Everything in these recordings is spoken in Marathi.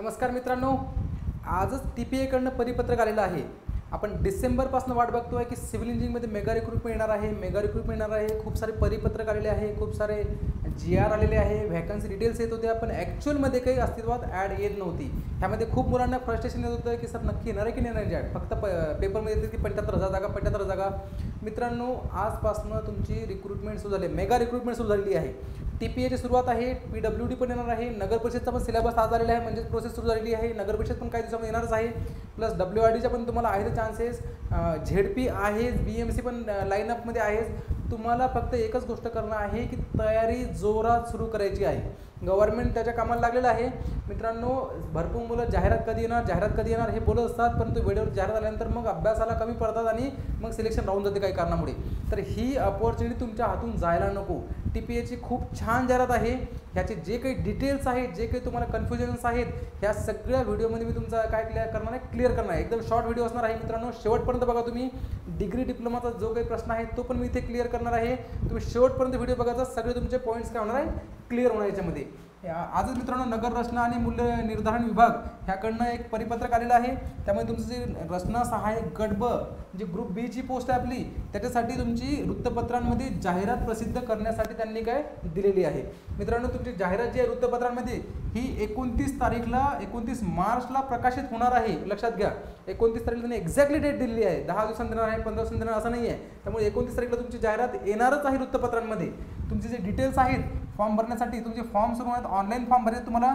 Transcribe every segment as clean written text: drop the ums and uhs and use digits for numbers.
नमस्कार मित्रांनो, आजच TPA कडनं परिपत्रक आलेलं आहे। आपण डिसेंबरपासून वाट बघतोय की सिव्हिल इंजिनिअरिंगमध्ये मेगा रिक्रूटमेंट येणार आहे, मेगा रिक्रूटमेंट येणार आहे। खूप सारे परिपत्रक आलेले आहे, खूप सारे GR आलेले आहे, व्हॅकन्सी डिटेल्स येत होत्या, पण ॲक्च्युअलमध्ये काही अस्तित्वात ॲड येत नव्हती। ह्यामध्ये खूप मुलांना फ्रस्ट्रेशन येत होतं की सर नक्की येणार आहे की नाही येणार आहे, फक्त पेपरमध्ये येते की 75,000 जागा 75,000 जागा। मित्रांनो, आजपासून तुमची रिक्रूटमेंट सुरू झाली, मेगा रिक्रूटमेंट सुरू झालेली आहे। TPAची सुरुवात आहे, PWD पण येणार आहे, नगर परिषदचा पण सिलेबस आज आलेला आहे, म्हणजे प्रोसेस सुरू झालेली आहे। नगर परिषद पण काही दिवसामध्ये येणारच आहे, प्लस WRDचा पण तुम्हाला आहे चान्सेस, ZP आहे, BMC पण लाईनअपमध्ये आहे। तुम्हाला फक्त एकच गोष्ट करणं आहे की तयारी जोरात सुरू करायची आहे। गव्हर्नमेंट त्याच्या कामाला लागलेलं आहे। मित्रांनो, भरपूर मुलं जाहिरात कधी येणार हे बोलत असतात, परंतु वेळेवर जाहिरात आल्यानंतर मग अभ्यासाला कमी पडतात आणि मग सिलेक्शन राहून जाते काही कारणामुळे। तर ही अपॉर्च्युनिटी तुमच्या हातून जायला नको। TPAची खूप छान जाहिरात आहे, ह्याचे जे काही डिटेल्स आहेत, जे काही तुम्हाला कन्फ्युजन्स आहेत, ह्या सगळ्या व्हिडिओमध्ये मी तुमचा काय क्लिअर करणार आहे। एकदम शॉर्ट व्हिडिओ असणार आहे मित्रांनो, शेवटपर्यंत बघा। तुम्ही डिग्री डिप्लोमाचा जो काही प्रश्न आहे तो पण मी इथे क्लिअर करणार आहे। तुम्ही शेवटपर्यंत व्हिडिओ बघायचा, सगळे तुमचे पॉईंट्स काय होणार आहे क्लिअर होणार याच्यामध्ये। आजच मित्रांनो, नगर रचना आणि मूल्य निर्धारण विभाग ह्याकडनं एक परिपत्रक आलेलं आहे। त्यामुळे तुमचं जे रचना सहाय्यक गट ब जे ग्रुप बी ची पोस्ट आहे आपली, त्याच्यासाठी तुमची वृत्तपत्रांमध्ये जाहिरात प्रसिद्ध करण्यासाठी त्यांनी काय दिलेली आहे। मित्रांनो, तुमची जाहिरात जी आहे वृत्तपत्रांमध्ये ही 29 मार्चला प्रकाशित होणार आहे, लक्षात घ्या। 29 तारखेला त्यांनी एक्झॅक्टली डेट दिलेली आहे, 10 दिवसांनी देणार आहे, 15 दिवसांनी देणार असं नाही आहे। त्यामुळे 29 तारखेला तुमची जाहिरात येणारच आहे वृत्तपत्रांमध्ये। तुमचे जे डिटेल्स आहेत फॉर्म भरण्यासाठी, तुमचे फॉर्म सुरू आहेत, ऑनलाईन फॉर्म भरायचे तुम्हाला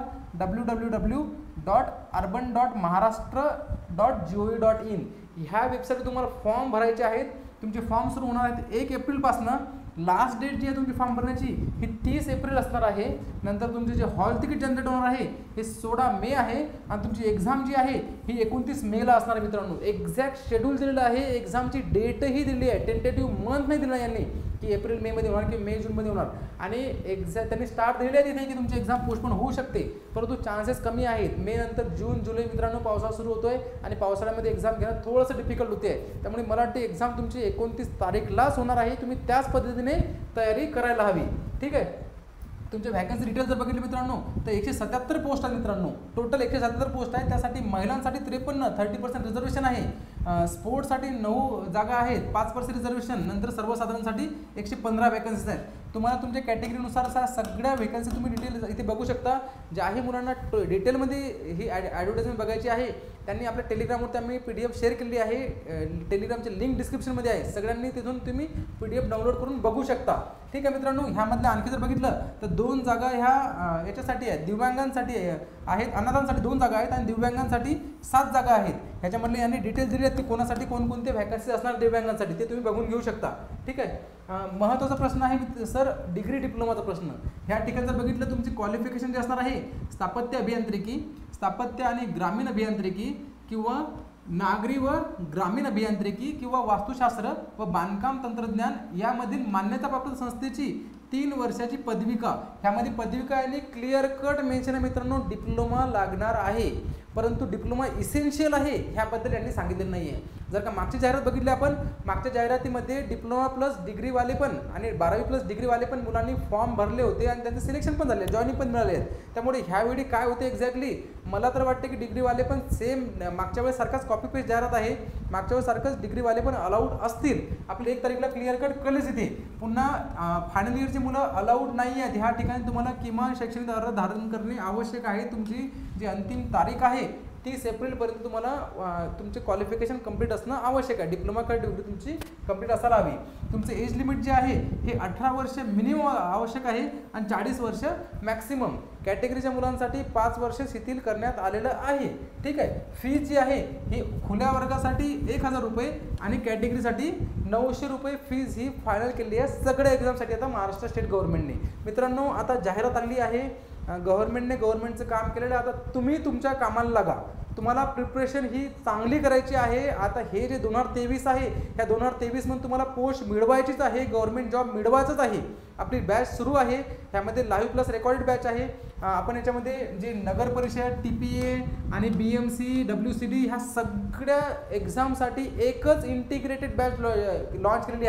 www.urban.maharashtra.gov.in ह्या वेबसाईटवर तुम्हाला फॉर्म भरायचे आहेत। तुमचे फॉर्म सुरू होणार आहेत 1 एप्रिलपासून। लास्ट डेट जी आहे तुमची फॉर्म भरण्याची ही 30 एप्रिल असणार आहे। नंतर तुमचे जे हॉल तिकीट जनरेट होणार आहे हे 16 मे आहे, आणि तुमची एक्झाम जी आहे ही 29 मेला असणार आहे। मित्रांनो, एक्झॅक्ट शेड्यूल दिलेलं आहे, एक्झामची डेटही दिली आहे, टेंटेटिव्ह मंथ नाही दिला यांनी की एप्रिल मे मध्ये होणार की मे जूनमध्ये होणार। आणि एक्झॅक्ट त्यांनी स्टार्ट दिलेली आहे तिथे की तुमची एक्झाम पोस्टपोन होऊ शकते, परंतु चान्सेस कमी आहेत। मे नंतर जून जुलै मित्रांनो पावसाळा सुरू होतोय, आणि पावसाळ्यामध्ये एक्झाम घेणं थोडंसं डिफिकल्ट होते। त्यामुळे मला वाटते एक्झाम तुमची 29 तारीखलाच होणार आहे, तुम्ही त्याच पद्धतीने तयारी करायला हवी, ठीक आहे। तुमचे व्हॅकन्सी डिटेल्स जर बघितले मित्रांनो, तर 177 पोस्ट आहेत मित्रांनो, टोटल 177 पोस्ट आहेत। त्यासाठी महिलांसाठी 53% रिझर्वेशन आहे, स्पोर्ट्ससाठी 9 जागा आहेत, 5% रिझर्वेशन, नंतर सर्वसाधारणसाठी 115 व्हॅकन्सीज आहेत। तुम्हाला तुमच्या कॅटेगरीनुसार सगळ्या व्हॅकन्सी तुम्ही डिटेल इथे बघू शकता। ज्याही मुलांना डिटेलमध्ये ही ॲडव्हर्टाइजमेंट बघायची आहे त्यांनी आपल्या टेलिग्रामवर आम्ही PDF शेअर केलेली आहे, टेलिग्रामची लिंक डिस्क्रिप्शनमध्ये आहे, सगळ्यांनी तिथून तुम्ही PDF डाउनलोड करून बघू शकता, ठीक आहे मित्रांनो। ह्यामधल्या आणखी जर बघितलं तर 2 जागा ह्या याच्यासाठी आहेत, दिव्यांगांसाठी आहेत, अनाथांसाठी 2 जागा आहेत, आणि दिव्यांगांसाठी 7 जागा आहेत। ह्याच्यामधले यांनी डिटेल्स दिले आहेत की कोणासाठी कोणकोणते व्हॅकन्सी असणार दिव्यांगांसाठी, ते तुम्ही बघून घेऊ शकता, ठीक आहे। महत्त्वाचा प्रश्न आहे सर डिग्री डिप्लोमाचा प्रश्न। ह्या ठिकाणी जर बघितलं तुमची क्वालिफिकेशन जे असणार आहे स्थापत्य अभियांत्रिकी, स्थापत्य आणि ग्रामीण अभियांत्रिकी, किंवा नागरी व ग्रामीण अभियांत्रिकी, किंवा वास्तुशास्त्र व बांधकाम तंत्रज्ञान यामधील मान्यताप्राप्त संस्थेची 3 वर्षाची पदविका। ह्यामध्ये पदविका यांनी क्लिअर कट मेन्शन आहे मित्रांनो, डिप्लोमा लागणार आहे, परंतु डिप्लोमा इसेन्शियल आहे ह्याबद्दल यांनी सांगितलेलं नाही आहे। जर का मागची जाहिरात बघितली आपण, मागच्या जाहिरातीमध्ये डिप्लोमा प्लस डिग्रीवाले पण आणि 12वी प्लस डिग्रीवाले पण मुलांनी फॉर्म भरले होते, आणि त्यांचे सिलेक्शन पण झाले, जॉईनिंग पण मिळाले आहेत। त्यामुळे ह्यावेळी काय होते एक्झॅक्टली, मला तर वाटते की डिग्रीवाले पण सेम मागच्या वेळेस सारखाच कॉपी पेस्ट जाहिरात आहे, मागच्या वेळेस सारखंच डिग्रीवाले पण अलाउड असतील। आपले 1 तारीखला क्लिअर कट कळलेच इथे। पुन्हा फायनल इयरची मुलं अलाउड नाही आहेत, ह्या ठिकाणी तुम्हाला किमान शैक्षणिक अर्हता धारण करणे आवश्यक आहे। तुमची जी अंतिम तारीख आहे 30 एप्रिलपर्यंत तुम्हाला तुमचे क्वालिफिकेशन कंप्लीट असणं आवश्यक आहे, डिप्लोमा का डिग्री तुमची कंप्लीट असायला हवी। तुमचं एज लिमिट जे आहे हे 18 वर्ष मिनिमम आवश्यक आहे, आणि 40 वर्ष मॅक्सिमम। कॅटेगरीच्या मुलांसाठी 5 वर्ष शिथिल करण्यात आलेलं आहे, ठीक आहे। फीज जी आहे ही खुल्या वर्गासाठी 1000 रुपये आणि कॅटेगरीसाठी 900 रुपये फीज ही फायनल केली आहे सगळ्या एक्झामसाठी आता महाराष्ट्र स्टेट गव्हर्नमेंटने। मित्रांनो, आता जाहिरात आली आहे, गव्हर्नमेंटचं काम केलेलं आहे, आता तुम्ही तुमच्या कामाला लागा। तुम्हाला प्रिपरेशन ही चांगली करायची आहे। आता हे जे 2023 आहे, ह्या 2023 मध्ये तुम्हाला पोस्ट मिळवायचीच आहे, गव्हर्नमेंट जॉब मिळवायचंच आहे। आपली बॅच सुरू आहे, ह्यामध्ये लाईव्ह प्लस रेकॉर्डेड बॅच आहे। आपण याच्यामध्ये जे नगर परिषद, TPA आणि BMC, WCD ह्या सगळ्या एक्झामसाठी एकच इंटिग्रेटेड बॅच लॉन्च केलेली आहे।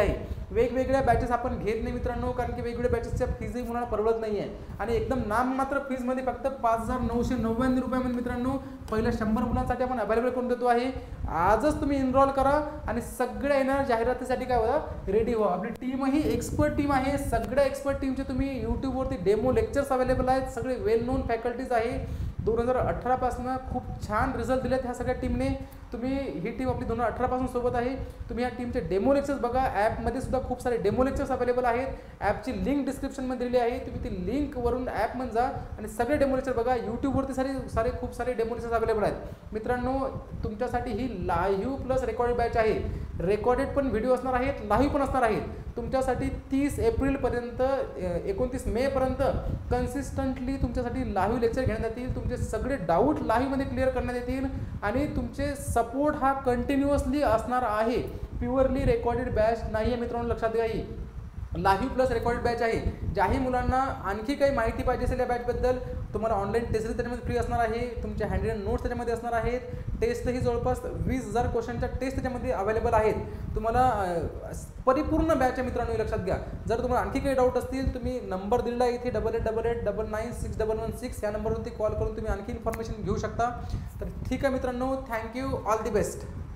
वेगवेगळ्या बॅचेस आपण घेत नाही मित्रांनो, कारण की वेगवेगळ्या बॅचेसच्या फीजही मुलांना परवडत नाही आहे आणि एकदम नाममात्र फीजमध्ये फक्त 5,999 रुपयामध्ये मित्रांनो पहिल्या 100 मुलांसाठी आपण अवेलेबल करून देतो आहे. आजच तुम्ही एनरोल करा आणि सगळ्या येणाऱ्या जाहिरातीसाठी काय होता रेडी व्हा. आपली टीमही एक्सपर्ट टीम आहे. सगळ्या एक्सपर्ट टीमचे तुम्ही यूट्यूबवरती डेमो लेक्चर्स अवेलेबल आहेत. सगळे वेल नोन फॅकल्टीज आहे. 2018 पासून खूप छान रिझल्ट दिलेत ह्या सगळ्या टीमने. तुम्ही ही टीम आपली 2018 पासून सोबत आहे. तुम्ही या टीमचे डेमो लेक्चर्स बघा. ॲपमध्ये सुद्धा खूप सारे डेमो लेक्चर्स अवेलेबल आहेत. ॲपची लिंक डिस्क्रिप्शनमध्ये दिलेली आहे. तुम्ही ती लिंकवरून ॲपमध्ये जा आणि सगळे डेमो लेक्चर बघा. यूट्यूबवरती खूप सारे डेमो लेक्चर्स अवेलेबल आहेत मित्रांनो. तुमच्यासाठी ही लाईव्ह प्लस रेकॉर्डेड बॅच आहे. रेकॉर्डेड पण व्हिडिओ असणार आहेत, लाईव्ह पण असणार आहेत. तुमच्यासाठी 30 एप्रिलपर्यंत 29 मेपर्यंत कन्सिस्टंटली तुमच्यासाठी लाईव्ह लेक्चर घेण्यात येतील. तुमचे सगळे डाऊट लाईव्हमध्ये क्लिअर करण्यात येतील आणि तुमचे सपोर्ट हा कंटिन्युअसली असणार आहे. प्युअरली रेकॉर्डेड बॅच नाही आहे मित्रांनो, लक्षात घ्या. ही लाईव्ह प्लस रेकॉर्डेड बॅच आहे. ज्याही मुलांना आणखी काही माहिती पाहिजे असेल या बॅचबद्दल, तुम्हाला ऑनलाईन टेस्ट त्याच्यामध्ये फ्री असणार आहे. तुमचे हँड अँड नोट्स त्याच्यामध्ये असणार आहेत. टेस्टही जवळपास 20,000 क्वेश्चनच्या टेस्ट त्याच्यामध्ये अवेलेबल आहेत. तुम्हाला परिपूर्ण बॅच आहे मित्रांनो, लक्षात घ्या. जर तुम्हाला आणखी काही डाऊट असतील, तुम्ही नंबर दिलेला आहे इथे 8888996116 या नंबरवरती कॉल करून तुम्ही आणखी इन्फॉर्मेशन घेऊ शकता. तर ठीक आहे मित्रांनो, थँक्यू, ऑल दी बेस्ट.